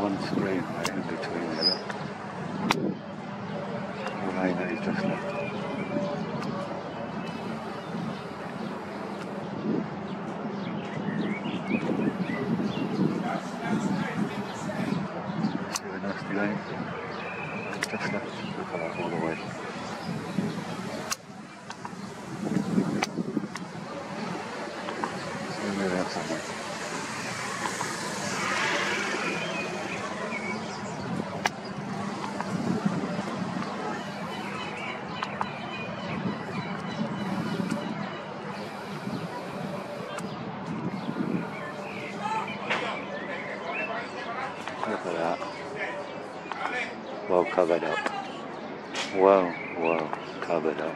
one screen right in between there. The line that he's just left. See the nasty line? Just left. Look at that all the way. See where that's somewhere. Look at that. Well covered up. Well covered up.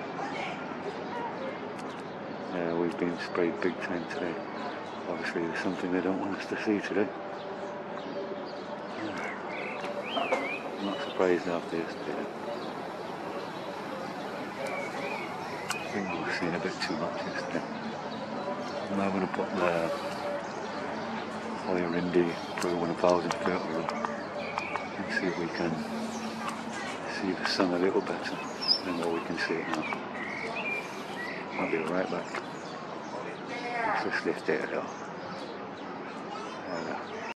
Yeah, we've been sprayed big time today. Obviously there's something they don't want us to see today. I'm not surprised after yesterday. I think we've seen a bit too much yesterday. I'm now going to put the Hoya Indy Pro 1000 filter on and see if we can see the sun a little better than what we can see it now. I'll be right back. Let's just lift it a little.